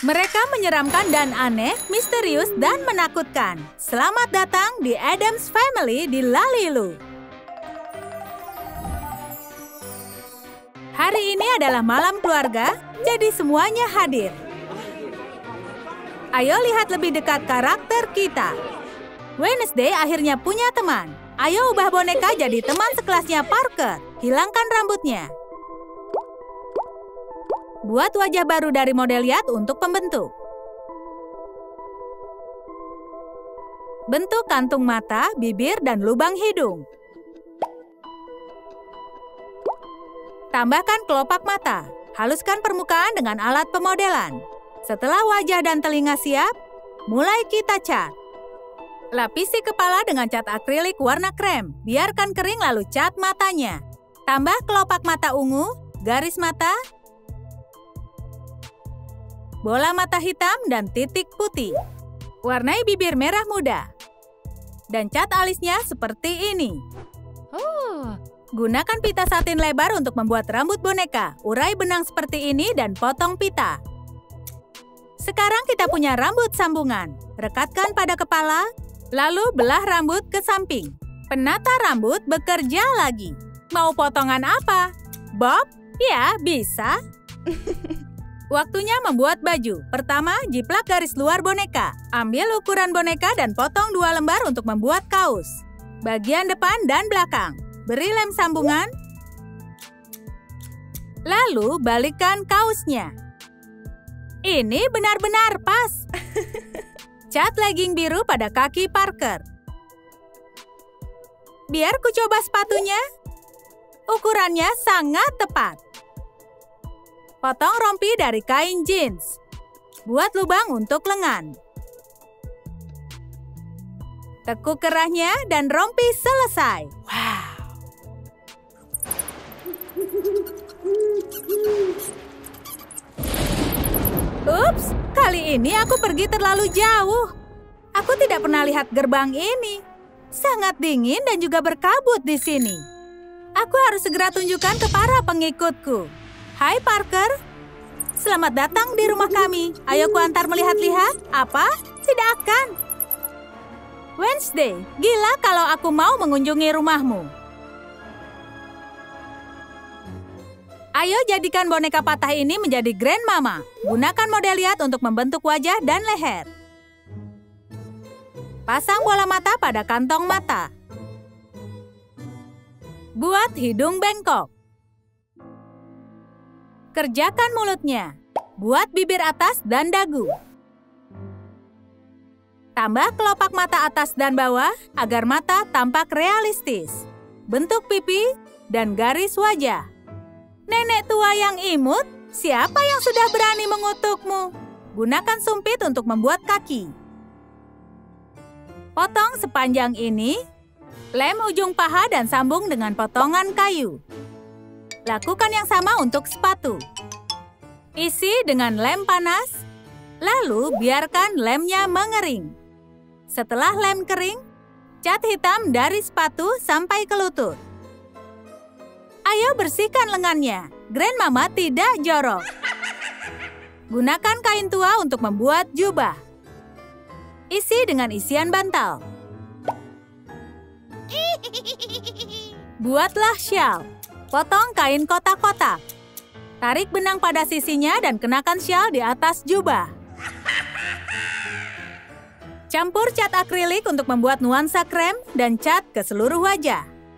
Mereka menyeramkan dan aneh, misterius dan menakutkan. Selamat datang di Addams Family di Lalilu. Hari ini adalah malam keluarga, jadi semuanya hadir. Ayo lihat lebih dekat karakter kita. Wednesday akhirnya punya teman. Ayo ubah boneka jadi teman sekelasnya Parker. Hilangkan rambutnya. Buat wajah baru dari model Yat untuk pembentuk. Bentuk kantung mata, bibir, dan lubang hidung. Tambahkan kelopak mata. Haluskan permukaan dengan alat pemodelan. Setelah wajah dan telinga siap, mulai kita cat. Lapisi kepala dengan cat akrilik warna krem. Biarkan kering lalu cat matanya. Tambah kelopak mata ungu, garis mata, bola mata hitam dan titik putih. Warnai bibir merah muda. Dan cat alisnya seperti ini. Gunakan pita satin lebar untuk membuat rambut boneka. Urai benang seperti ini dan potong pita. Sekarang kita punya rambut sambungan. Rekatkan pada kepala, lalu belah rambut ke samping. Penata rambut bekerja lagi. Mau potongan apa? Bob? Ya, bisa. Waktunya membuat baju. Pertama, jiplak garis luar boneka. Ambil ukuran boneka dan potong 2 lembar untuk membuat kaos. Bagian depan dan belakang. Beri lem sambungan. Lalu balikkan kaosnya. Ini benar-benar pas. Cat legging biru pada kaki Parker. Biar ku coba sepatunya. Ukurannya sangat tepat. Potong rompi dari kain jeans. Buat lubang untuk lengan. Tekuk kerahnya dan rompi selesai. Wow. Ups, kali ini aku pergi terlalu jauh. Aku tidak pernah lihat gerbang ini. Sangat dingin dan juga berkabut di sini. Aku harus segera tunjukkan ke para pengikutku. Hai Parker, selamat datang di rumah kami. Ayo ku antar melihat-lihat. Apa? Tidak akan. Wednesday, gila kalau aku mau mengunjungi rumahmu. Ayo jadikan boneka patah ini menjadi Grandmama. Gunakan model Yat untuk membentuk wajah dan leher. Pasang bola mata pada kantong mata. Buat hidung bengkok. Kerjakan mulutnya. Buat bibir atas dan dagu. Tambah kelopak mata atas dan bawah agar mata tampak realistis. Bentuk pipi dan garis wajah. Nenek tua yang imut, siapa yang sudah berani mengutukmu? Gunakan sumpit untuk membuat kaki. Potong sepanjang ini. Lem ujung paha dan sambung dengan potongan kayu. Lakukan yang sama untuk sepatu. Isi dengan lem panas, lalu biarkan lemnya mengering. Setelah lem kering, cat hitam dari sepatu sampai ke lutut. Ayo bersihkan lengannya. Grandmama tidak jorok. Gunakan kain tua untuk membuat jubah. Isi dengan isian bantal. Buatlah syal. Potong kain kotak-kotak. Tarik benang pada sisinya dan kenakan syal di atas jubah. Campur cat akrilik untuk membuat nuansa krem dan cat ke seluruh wajah.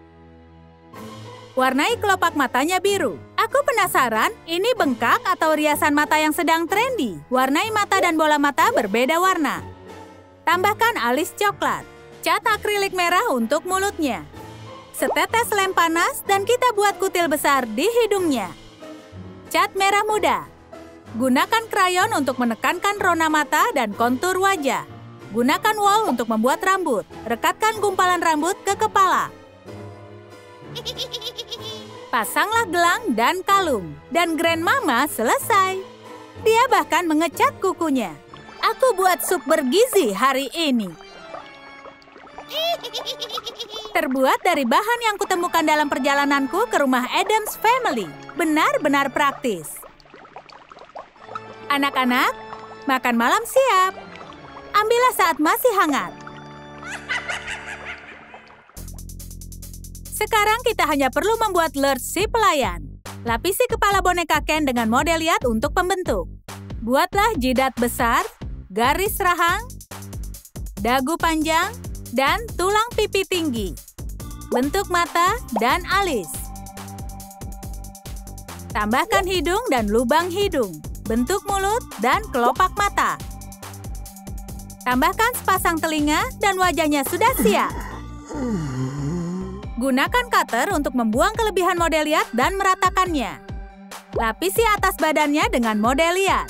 Warnai kelopak matanya biru. Aku penasaran, ini bengkak atau riasan mata yang sedang trendy. Warnai mata dan bola mata berbeda warna. Tambahkan alis coklat. Cat akrilik merah untuk mulutnya. Setetes lem panas dan kita buat kutil besar di hidungnya. Cat merah muda. Gunakan krayon untuk menekankan rona mata dan kontur wajah. Gunakan wol untuk membuat rambut. Rekatkan gumpalan rambut ke kepala. Pasanglah gelang dan kalung. Dan Grandmama selesai. Dia bahkan mengecat kukunya. Aku buat sup bergizi hari ini. Terbuat dari bahan yang kutemukan dalam perjalananku ke rumah Addams Family. Benar-benar praktis. Anak-anak, Makan malam siap. Ambillah saat masih hangat. Sekarang kita hanya perlu membuat Lurch si pelayan. Lapisi kepala boneka Ken dengan model liat untuk pembentuk. Buatlah jidat besar, garis rahang, dagu panjang, dan tulang pipi tinggi. Bentuk mata dan alis. Tambahkan hidung dan lubang hidung, bentuk mulut dan kelopak mata. Tambahkan sepasang telinga dan wajahnya sudah siap. Gunakan cutter untuk membuang kelebihan model liat dan meratakannya. Lapisi atas badannya dengan model liat.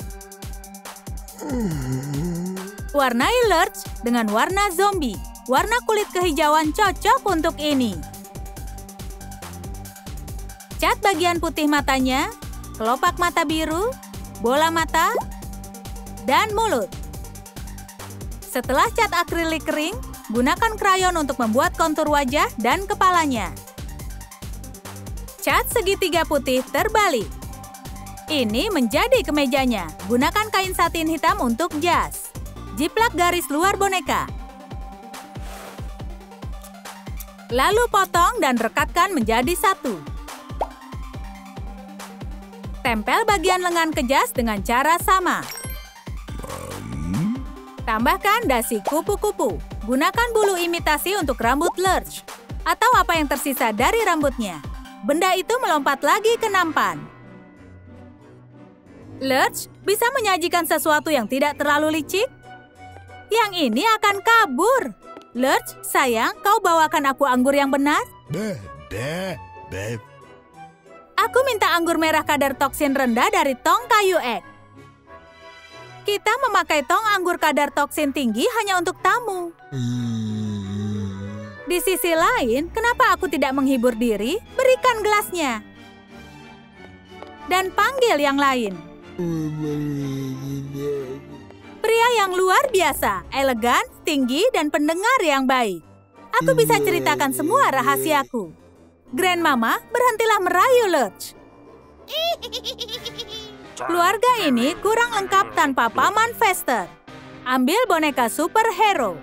Warnai Lurch dengan warna zombie. Warna kulit kehijauan cocok untuk ini. Cat bagian putih matanya, kelopak mata biru, bola mata, dan mulut. Setelah cat akrilik kering, gunakan krayon untuk membuat kontur wajah dan kepalanya. Cat segitiga putih terbalik. Ini menjadi kemejanya. Gunakan kain satin hitam untuk jas. Jiplak garis luar boneka. Lalu potong dan rekatkan menjadi satu. Tempel bagian lengan ke jas dengan cara sama. Tambahkan dasi kupu-kupu. Gunakan bulu imitasi untuk rambut Lurch. Atau apa yang tersisa dari rambutnya. Benda itu melompat lagi ke nampan. Lurch bisa menyajikan sesuatu yang tidak terlalu licik. Yang ini akan kabur. Lurch, sayang, kau bawakan aku anggur yang benar? Aku minta anggur merah kadar toksin rendah dari tong kayu ek. Kita memakai tong anggur kadar toksin tinggi hanya untuk tamu. Di sisi lain, kenapa aku tidak menghibur diri? Berikan gelasnya. Dan panggil yang lain. Pria yang luar biasa, elegan, tinggi, dan pendengar yang baik. Aku bisa ceritakan semua rahasiaku. Grandmama, berhentilah merayu Lurch. Keluarga ini kurang lengkap tanpa Paman Fester. Ambil boneka superhero.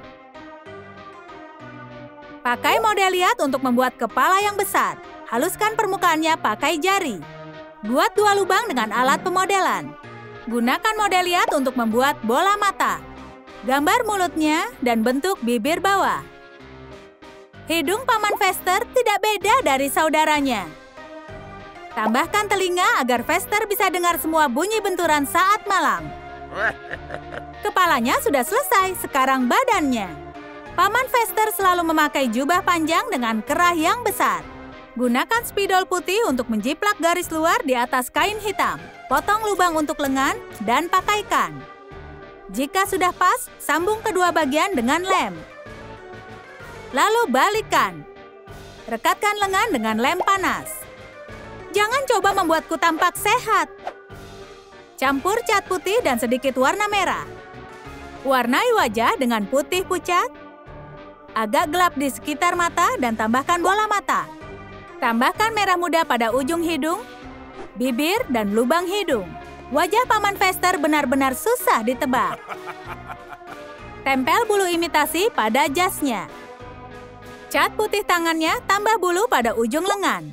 Pakai model liat untuk membuat kepala yang besar. Haluskan permukaannya pakai jari. Buat 2 lubang dengan alat pemodelan. Gunakan model liat untuk membuat bola mata. Gambar mulutnya dan bentuk bibir bawah. Hidung Paman Fester tidak beda dari saudaranya. Tambahkan telinga agar Fester bisa dengar semua bunyi benturan saat malam. Kepalanya sudah selesai, sekarang badannya. Paman Fester selalu memakai jubah panjang dengan kerah yang besar. Gunakan spidol putih untuk menjiplak garis luar di atas kain hitam. Potong lubang untuk lengan dan pakaikan. Jika sudah pas, sambung kedua bagian dengan lem. Lalu balikkan. Rekatkan lengan dengan lem panas. Jangan coba membuatku tampak sehat. Campur cat putih dan sedikit warna merah. Warnai wajah dengan putih pucat. Agak gelap di sekitar mata dan tambahkan bola mata. Tambahkan merah muda pada ujung hidung, bibir, dan lubang hidung. Wajah Paman Fester benar-benar susah ditebak. Tempel bulu imitasi pada jasnya. Cat putih tangannya, tambah bulu pada ujung lengan.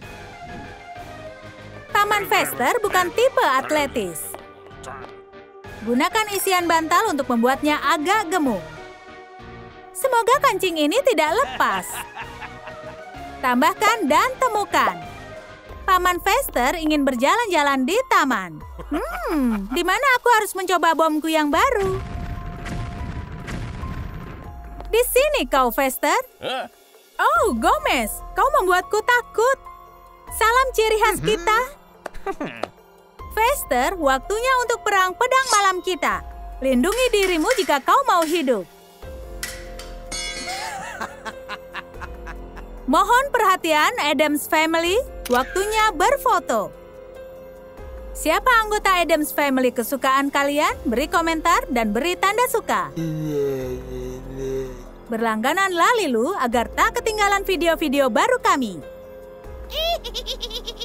Paman Fester bukan tipe atletis. Gunakan isian bantal untuk membuatnya agak gemuk. Semoga kancing ini tidak lepas. Tambahkan dan temukan. Paman Fester ingin berjalan-jalan di taman. Di mana aku harus mencoba bomku yang baru? Di sini kau, Fester. Oh, Gomez, kau membuatku takut. Salam ciri khas kita. Fester, waktunya untuk perang pedang malam kita. Lindungi dirimu jika kau mau hidup. Mohon perhatian Addams Family, waktunya berfoto. Siapa anggota Addams Family kesukaan kalian? Beri komentar dan beri tanda suka. Berlangganan Lalilu agar tak ketinggalan video-video baru kami.